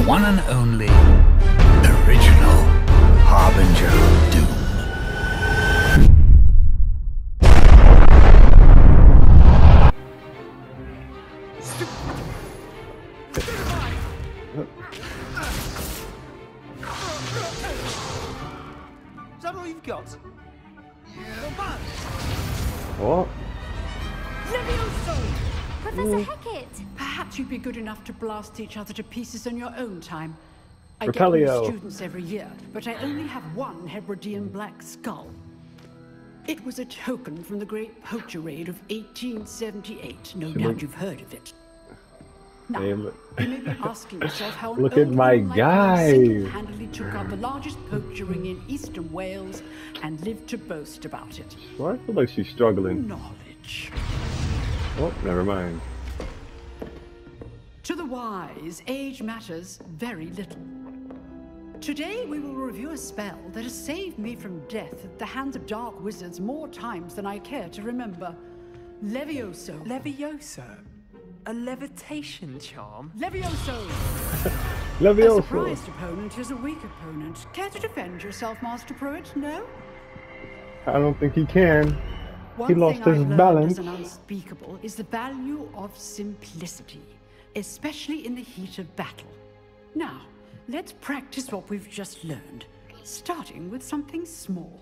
one and only original Harbinger of Doom. Is that all you've got? What? Levioso! Professor Hecat! Perhaps you'd be good enough to blast each other to pieces on your own time. I get Repelio. new students every year, but I only have one Hebridean black skull. It was a token from the Great Poacher Raid of 1878. No doubt you've heard of it. Now, Hey, you look. may be asking yourself how an Look at old my woman like guy. me single-handedly took out the largest poacher ring in eastern Wales and lived to boast about it. Well, I feel like she's struggling. Knowledge. Oh, never mind. To the wise, age matters very little. Today we will review a spell that has saved me from death at the hands of dark wizards more times than I care to remember. Levioso. Levioso? A levitation charm? Levioso! A Levioso. surprised opponent is a weak opponent. Care to defend yourself, Master Pruitt? No? I don't think he can. One lost thing his I've learned balance. as an unspeakable is the value of simplicity, especially in the heat of battle. Now, let's practice what we've just learned, starting with something small.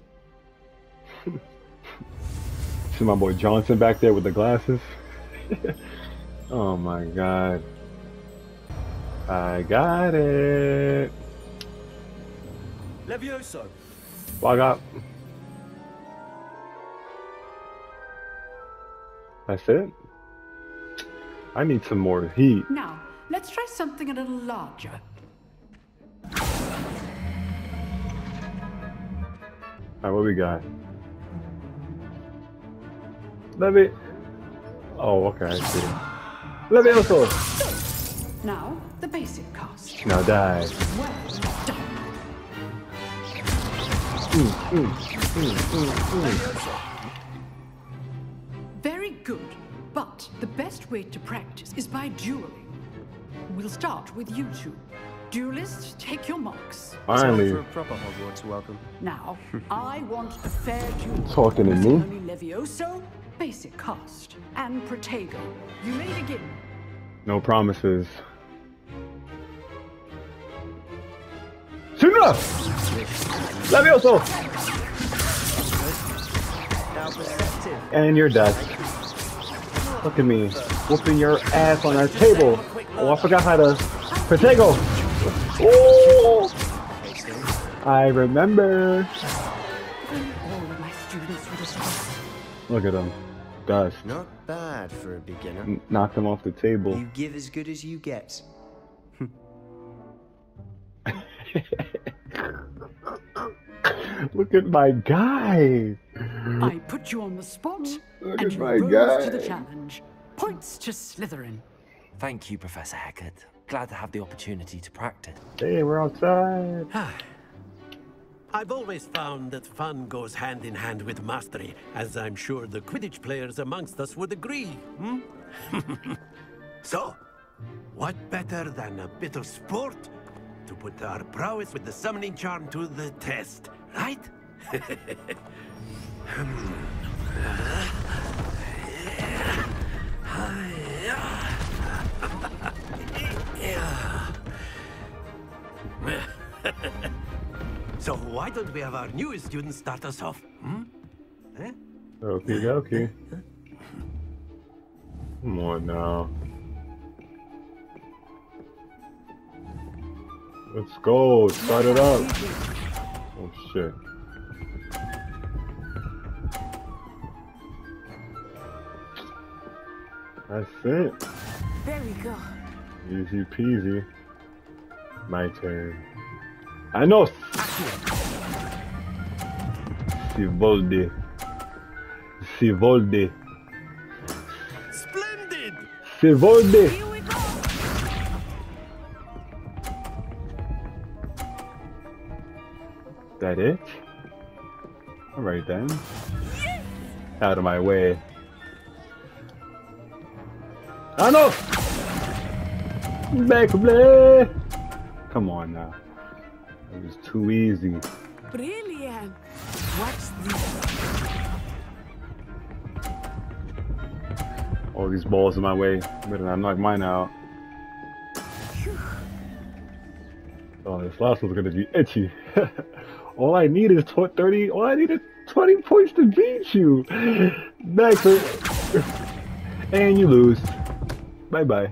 See my boy Johnson back there with the glasses. Oh my god. I got it. Levioso! Log up. That's it? I need some more heat. Now, let's try something a little larger. Alright, what we got? Levy. Oh, okay, I see. Levioso! Now, the basic cast. Now die. Well done. Very good, but the best way to practice is by dueling. We'll start with you two. Duelists, take your marks. Finally. For a proper Hogwarts welcome. Now, I want a fair duel. Talking to me? Only Levioso, basic cast, and Protego. You may begin. No promises. Suna! Levioso! Now perceptive. And you're dead. Look at me, whooping your ass on our table. Oh, I forgot how to... Protego! Oh! I remember. All of my students were disgraced. Look at him. Dust. Not bad for a beginner. Knocked him off the table. You give as good as you get. Look at my guy. I put you on the spot, Look and at you my rose to guy. the challenge. Points to Slytherin. Thank you, Professor Hecat. Glad to have the opportunity to practice. Hey, we're outside. I've always found that fun goes hand in hand with mastery, as I'm sure the Quidditch players amongst us would agree. So, what better than a bit of sport to put our prowess with the summoning charm to the test, right? So why don't we have our newest student start us off? Eh? Okay, okay. Come on now. Let's go. Start it up. Oh shit. That's it. Very good. Easy peasy. My turn. I know. Sivolde. Sivolde. Splendid! Sivolde. Here we go. That it? Alright then. Out of my way. Ah no! Back play! Come on now. It was too easy. Brilliant. What's this? All these balls in my way. Better not knock mine out. Oh, this last one's gonna be itchy. All I need is 30. All I need is 20 points to beat you. Next, and you lose. Bye bye.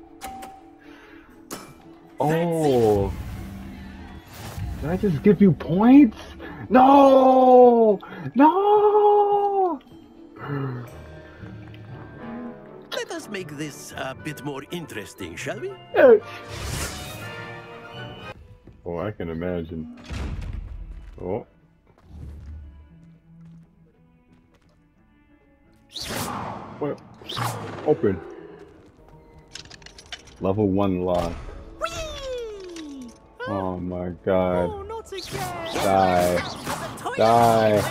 Oh, did I just give you points? No, no. Let us make this a bit more interesting, shall we? Oh, I can imagine. Oh. What? Open. Level 1 lock. Whee! Oh my god. Oh, not again. Die. Die.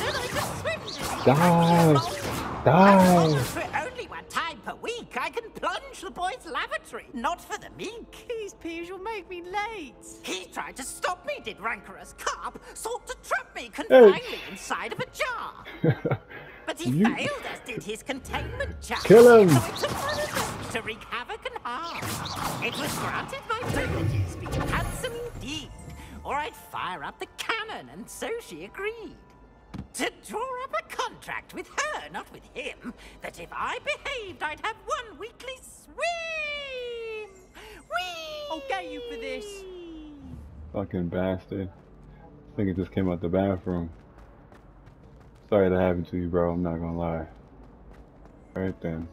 Die. Die. For only one time per week, I can plunge the boys' lavatory. Not for the meek. These peas will make me late. He tried to stop me, did rancorous carp. Sought to trap me, confine me inside of a jar. But he failed, as did his containment jar. Kill him. To wreak havoc and harm. It was granted my privileges, be handsome indeed. Or I'd fire up the cannon, and so she agreed. To draw up a contract with her, not with him, that if I behaved, I'd have one weekly swim. Whee! I'll get you for this. Fucking bastard. I think it just came out the bathroom. Sorry that happened to you, bro. I'm not gonna lie. Alright then.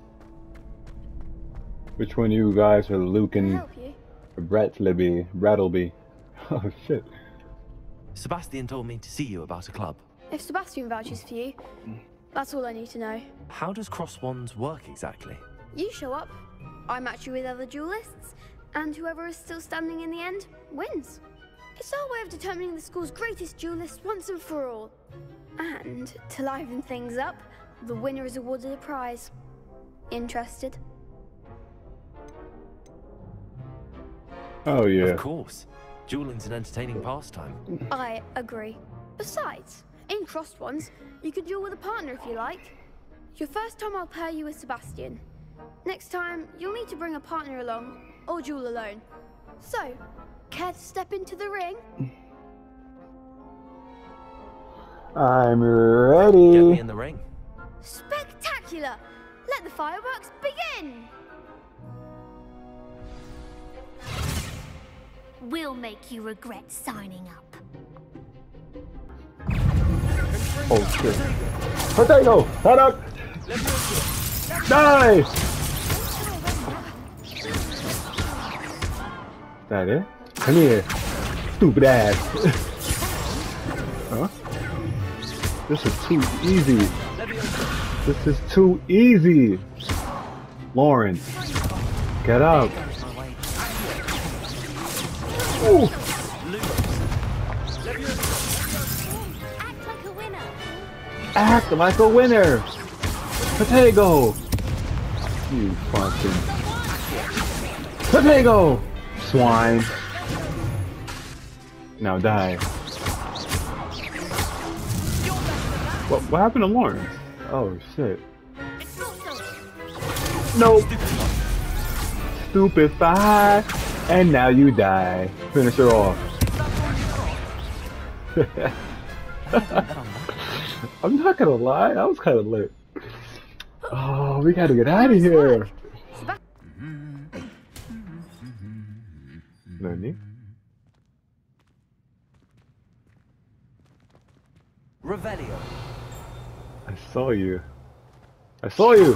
Which one of you guys are Luke and Brattleby? Oh shit. Sebastian told me to see you about a club. If Sebastian vouches for you, that's all I need to know. How does Cross Wands work exactly? You show up, I match you with other duelists, and whoever is still standing in the end wins. It's our way of determining the school's greatest duelist once and for all. And to liven things up, the winner is awarded a prize. Interested? Oh yeah. Of course. Dueling's an entertaining pastime. I agree. Besides, in Crossed Ones, you can duel with a partner if you like. Your first time I'll pair you with Sebastian. Next time, you'll need to bring a partner along, or duel alone. So, care to step into the ring? I'm ready. Get me in the ring. Spectacular! Let the fireworks begin! We'll make you regret signing up. Oh shit. Potato! Head up! Die! That it? Come here. Stupid ass. Huh? This is too easy. This is too easy. Lauren, get up. Ooh. Act like a winner. Potato. You fucking potato. Swine. Now die. What happened to Lawrence? Oh shit. Nope. Stupefy. And now you die. Finish her off. I'm not gonna lie, I was kind of lit. Oh, we gotta get out of here. Nani? Revelio. I saw you. I saw you.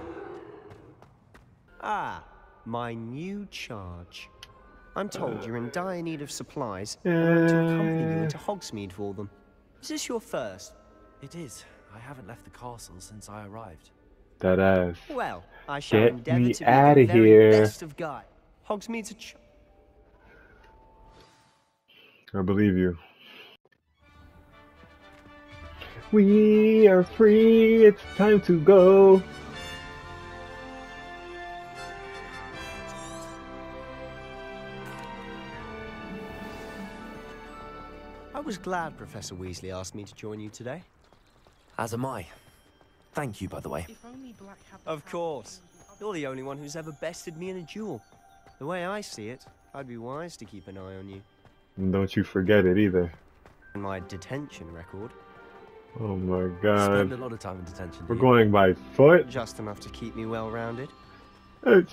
Ah, my new charge. I'm told you're in dire need of supplies. To accompany you into Hogsmeade for them. Is this your first? It is. I haven't left the castle since I arrived. That ass. Well, I shall Get endeavour me to be outta the very here. best of guide. Hogsmeade's a I believe you. We are free, it's time to go. was glad Professor Weasley asked me to join you today. As am I. Thank you, by the way. Of course. You're the only one who's ever bested me in a duel. The way I see it, I'd be wise to keep an eye on you. And don't you forget it either. And my detention record. Oh my Spend god. a lot of time in detention. We're going by foot? Just enough to keep me well-rounded. It's...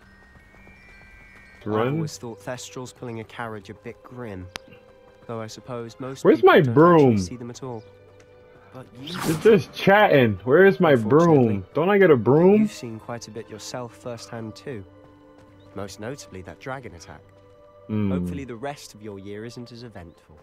I Run? always thought Thestrals pulling a carriage a bit grim. Though I suppose most Where's people my don't broom? actually see them at all. But you... It's just chatting. Where is my broom? Don't I get a broom? You've seen quite a bit yourself firsthand too. Most notably that dragon attack. Hopefully the rest of your year isn't as eventful.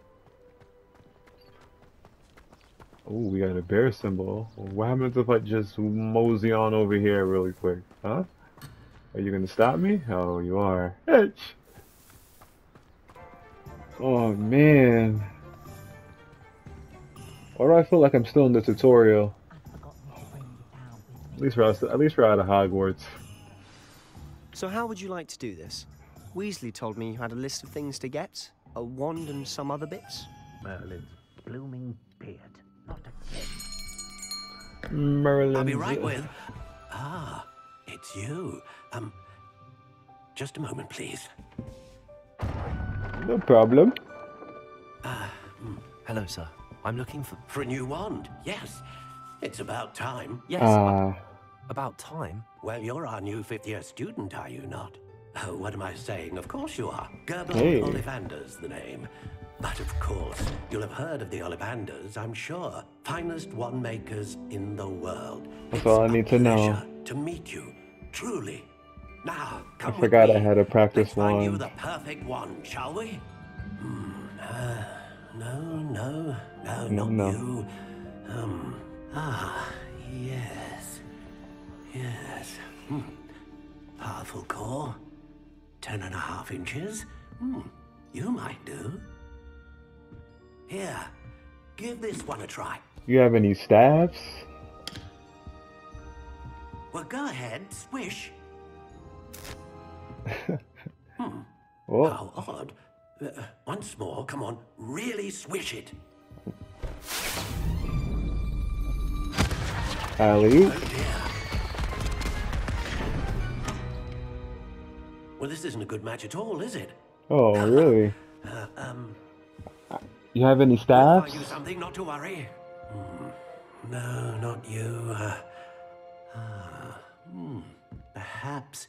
Oh, we got a bear symbol. What happens if I just mosey on over here really quick? Huh? Are you gonna stop me? Oh, you are. Itch. Oh man. Why do I feel like I'm still in the tutorial? At least we're out of Hogwarts. So how would you like to do this? Weasley told me you had a list of things to get, a wand and some other bits. Merlin's blooming beard, not a kid. Merlin. I'll be right with. Ah, it's you. Just a moment, please. No problem. Hello, sir. I'm looking for a new wand. Yes, it's about time. Yes. About time? Well, you're our new fifth-year student, are you not? Oh, what am I saying? Of course you are. Gerbil Ollivander's the name. But of course, you'll have heard of the Ollivanders, I'm sure. Finest wand makers in the world. That's all I need to know. Pleasure to meet you, truly. Now, come I forgot with I me. had to practice Let's find you wand. the perfect wand, shall we? No, not you. Yes. Yes. Powerful core. 10.5 inches. You might do. Here, give this one a try. You have any staffs? Well, go ahead, swish. Oh. How odd. Once more, come on, really swish it. Ali? Oh dear. Well, this isn't a good match at all, is it? Oh, really? You have any I'll staffs? find you something, not to worry. No, not you. Perhaps.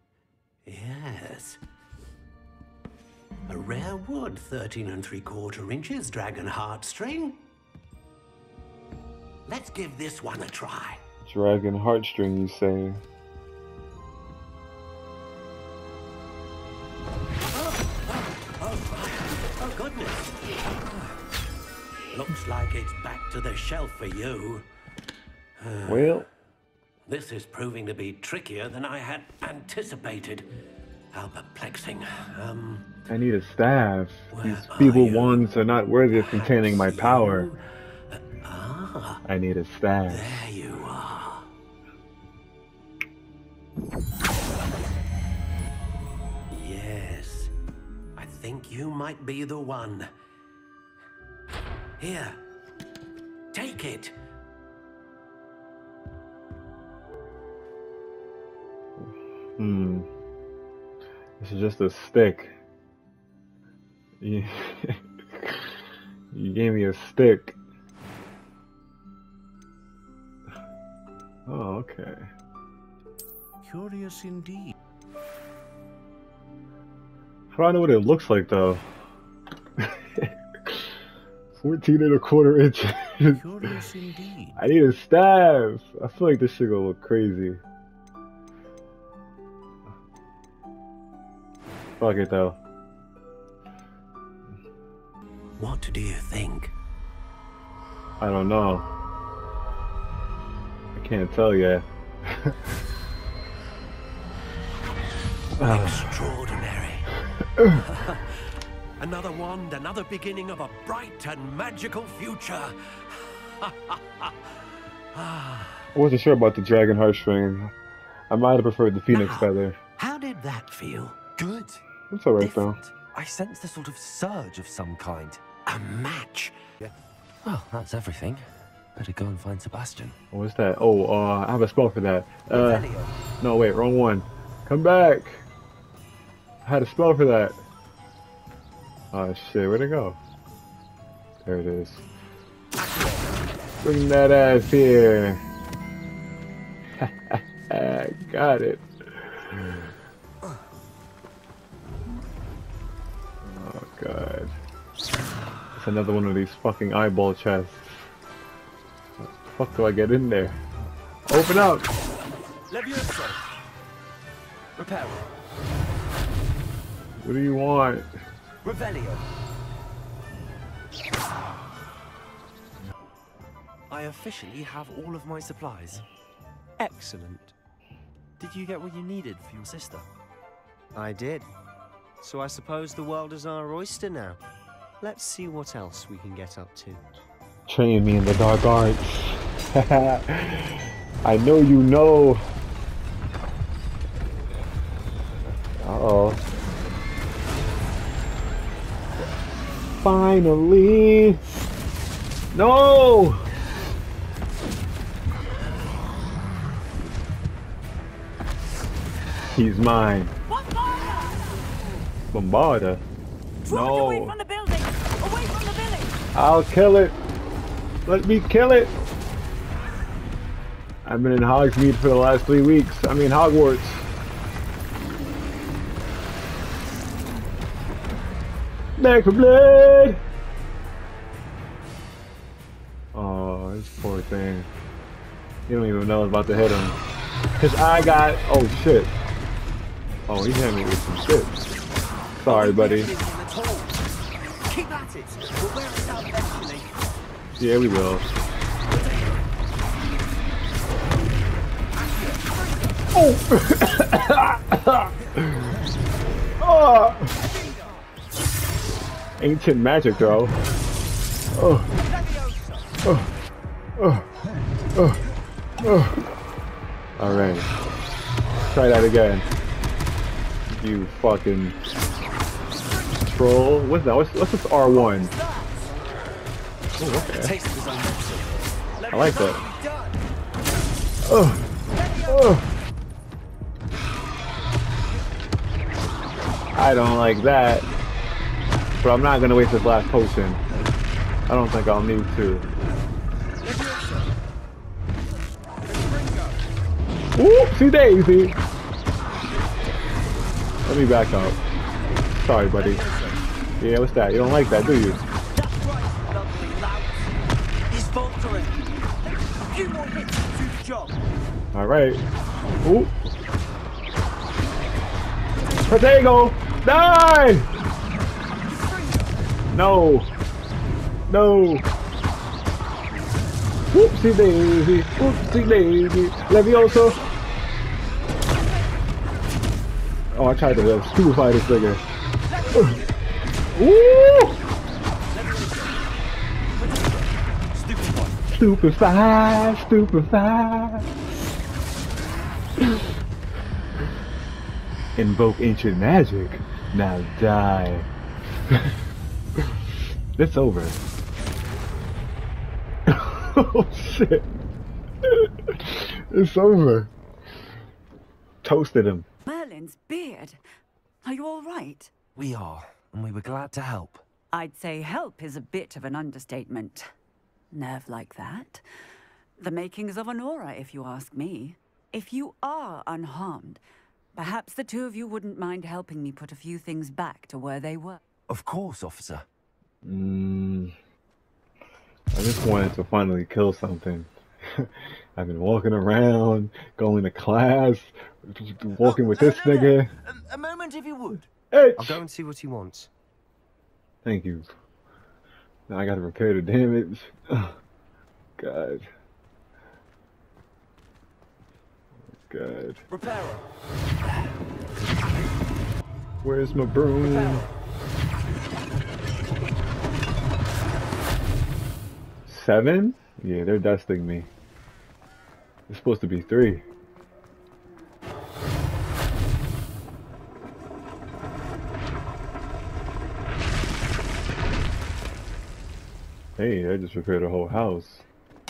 Yes. A rare wood, 13 3/4 inches, dragon heartstring. Let's give this one a try. Dragon heartstring, you say? Oh, goodness. Looks like it's back to the shelf for you. Well, This is proving to be trickier than I had anticipated. How perplexing. I need a staff. These Where feeble are you? wands are not worthy of containing my You? power. I need a staff. There you are. Yes. I think you might be the one. Here. Take it. This is just a stick. You, you gave me a stick. Oh, okay. Curious indeed. How do I know what it looks like though? 14 1/4 inches. Curious indeed. I need a staff. I feel like this shit gonna look crazy. Fuck it though. What do you think? I don't know. I can't tell yet. Extraordinary. Another wand, another beginning of a bright and magical future. I wasn't sure about the dragon heartstring. I might have preferred the phoenix Now, feather. How did that feel? Good. It's alright though. Different. I sensed a sort of surge of some kind. A match? Well, that's everything. Better go and find Sebastian. What's that? Oh, I have a spell for that. No, wait, wrong one. Come back. I had a spell for that. Oh shit, where'd it go? There it is. Bring that ass here. Got it. Oh god. It's another one of these fucking eyeball chests. What the fuck do I get in there? Open up! Levioso. Reparo. What do you want? Revelio. I officially have all of my supplies. Excellent. Did you get what you needed for your sister? I did. So I suppose the world is our oyster now. Let's see what else we can get up to. Train me in the dark arts. I know you know. Uh-oh. Finally! No! He's mine. Bombarda? No. Away from the building! Away from the village! I'll kill it. Let me kill it. I've been in Hogsmeade for the last 3 weeks. I mean Hogwarts. Necroblade! Oh, this poor thing. You don't even know it's about to hit him. Cause I got, oh shit. Oh, he hit me with some shit. Sorry, buddy. Keep at it. We'll wear it out eventually. Yeah, we will. Oh! Oh! Ancient magic, though. Oh. Oh. Oh. Oh. Oh. Alright. Try that again. You fucking troll. What's that? What's this R1? Oh, okay. I like that. Oh. Oh. I don't like that. But I'm not gonna waste this last potion. I don't think I'll need to. Whoopsie daisy! Let me back up. Sorry, buddy. Yeah, what's that? You don't like that, do you? That's right, lovely lout. He's faltering. A few more hits to do the job. Alright. Ooh. Protego! Die! No! No! Whoopsie daisy! Whoopsie daisy! Levioso! Oh, I tried to stupefy this nigga. Woo! Stupefy! Stupefy! Invoke ancient magic. Now die. It's over. Oh shit. It's over. Toasted him. Merlin's beard. Are you all right? We are, and we were glad to help. I'd say help is a bit of an understatement. Nerve like that. The makings of an aura, if you ask me. If you are unharmed, perhaps the two of you wouldn't mind helping me put a few things back to where they were. Of course, officer. I just wanted to finally kill something. I've been walking around, going to class, walking with this nigga. A moment if you would. Hey! I'll go and see what he wants. Thank you. Now I gotta repair the damage. Oh, God. God. Reparo. Where's my broom? Reparo. 7? Yeah, they're dusting me. It's supposed to be 3. Hey, I just repaired a whole house.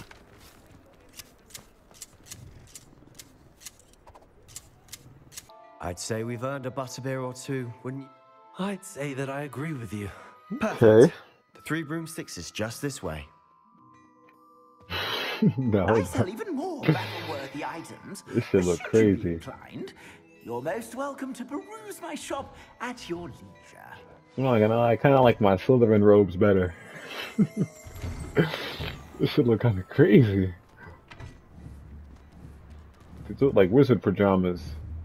I'd say we've earned a butterbeer or two, wouldn't you? I'd say that I agree with you. Perfect. Okay. The Three Broomsticks is just this way. No, I sell even more battle-worthy items. this should look Should you be crazy. inclined, you're most welcome to peruse my shop at your leisure. I'm not gonna lie, I kind of like my Slytherin robes better. This should look kind of crazy. These look like wizard pajamas.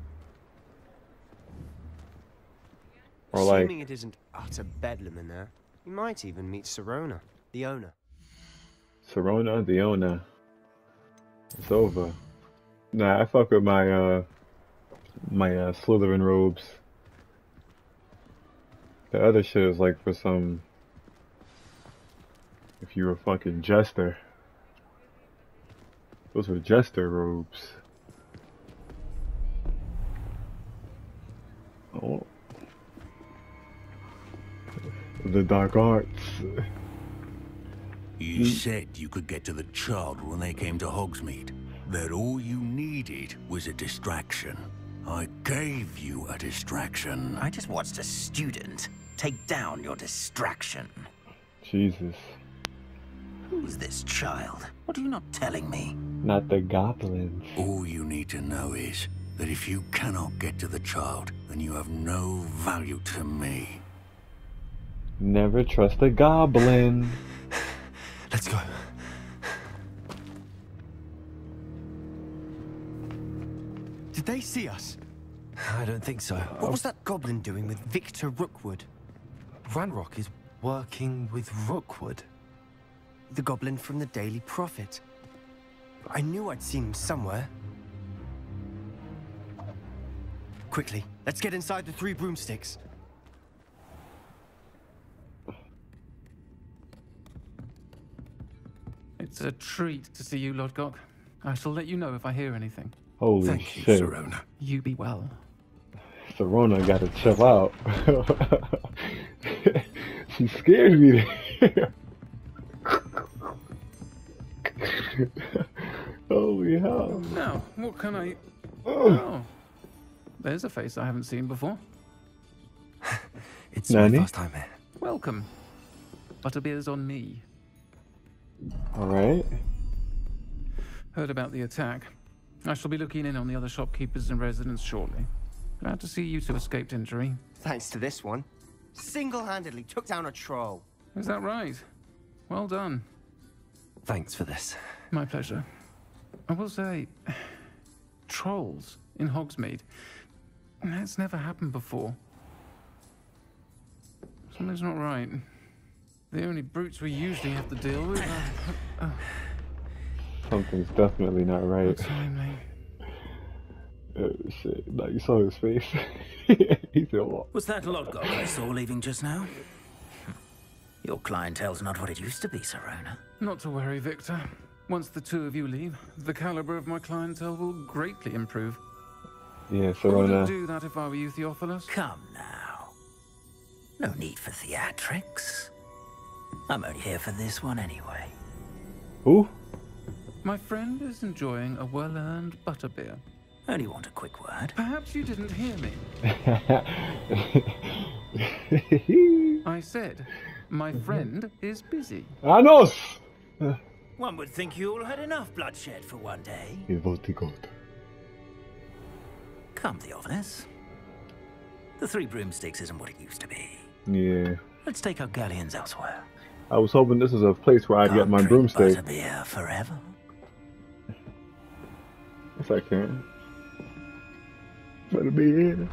Or like, Assuming it isn't utter bedlam in there, you might even meet Sirona, the owner. Sirona, the owner. It's over. Nah, I fuck with my Slytherin robes. The other shit is like for some. If you were a fucking jester. Those were jester robes. Oh. The dark arts. You said you could get to the child when they came to Hogsmeade. That all you needed was a distraction. I gave you a distraction. I just watched a student take down your distraction. Jesus. Who's this child? What are you not telling me? Not the goblins. All you need to know is that if you cannot get to the child, then you have no value to me. Never trust a goblin. Let's go. Did they see us? I don't think so. What was that goblin doing with Victor Rookwood? Ranrock is working with Rookwood. The goblin from the Daily Prophet. I knew I'd seen him somewhere. Quickly, let's get inside the Three Broomsticks. It's a treat to see you, Lodgok. I shall let you know if I hear anything. Holy Thank you, shit. Sirona. You be well. Sirona gotta chill out. She scared me there. Holy hell. Now, what can I... Oh. There's a face I haven't seen before. It's Nani? my first time here. Welcome. Butterbeer's on me. Alright. Heard about the attack. I shall be looking in on the other shopkeepers and residents shortly. Glad to see you two escaped injury. Thanks to this one. Single-handedly took down a troll. Is that right? Well done. Thanks for this. My pleasure. I will say, trolls in Hogsmeade. That's never happened before. Something's not right. The only brutes we usually have to deal with are... Something's definitely not right. Timely. Oh shit. Like, you saw his face. He said, what? Was that Lodgok I saw leaving just now? Your clientele's not what it used to be, Sirona. Not to worry, Victor. Once the two of you leave, the caliber of my clientele will greatly improve. Yeah, I wouldn't Sirona. do that if I were you, Theophilus. Come now. No need for theatrics. I'm only here for this one anyway. Who? My friend is enjoying a well-earned butterbeer. Only want a quick word. Perhaps you didn't hear me. I said, my friend is busy. Anos! One would think you all had enough bloodshed for one day. Come, Theophilus. The Three Broomsticks isn't what it used to be. Yeah. Let's take our galleons elsewhere. I was hoping this is a place where I'd get my broomstick. Butterbeer forever. Yes, I can. Better be here.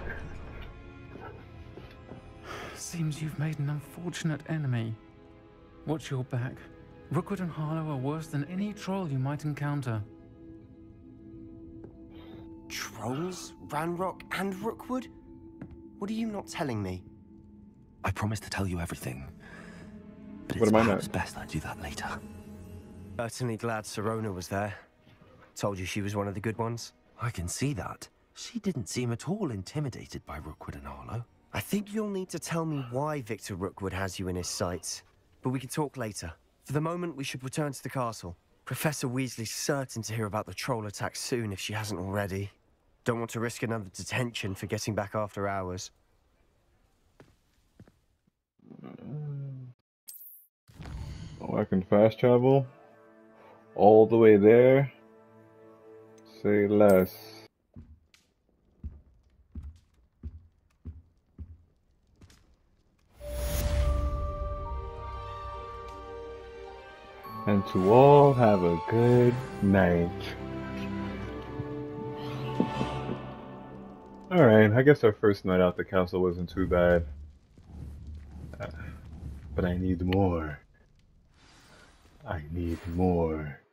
Seems you've made an unfortunate enemy. Watch your back. Rookwood and Harlow are worse than any troll you might encounter. Trolls? Ranrock and Rookwood? What are you not telling me? I promise to tell you everything. But What it's am I perhaps not? best I do that later. Certainly glad Sirona was there. Told you she was one of the good ones. I can see that. She didn't seem at all intimidated by Rookwood and Harlow. I think you'll need to tell me why Victor Rookwood has you in his sights. But we can talk later. For the moment, we should return to the castle. Professor Weasley's certain to hear about the troll attack soon if she hasn't already. Don't want to risk another detention for getting back after hours. Oh, I can fast travel all the way there. Say less. And to all, have a good night. Alright, I guess our first night out the castle wasn't too bad. But I need more. I need more.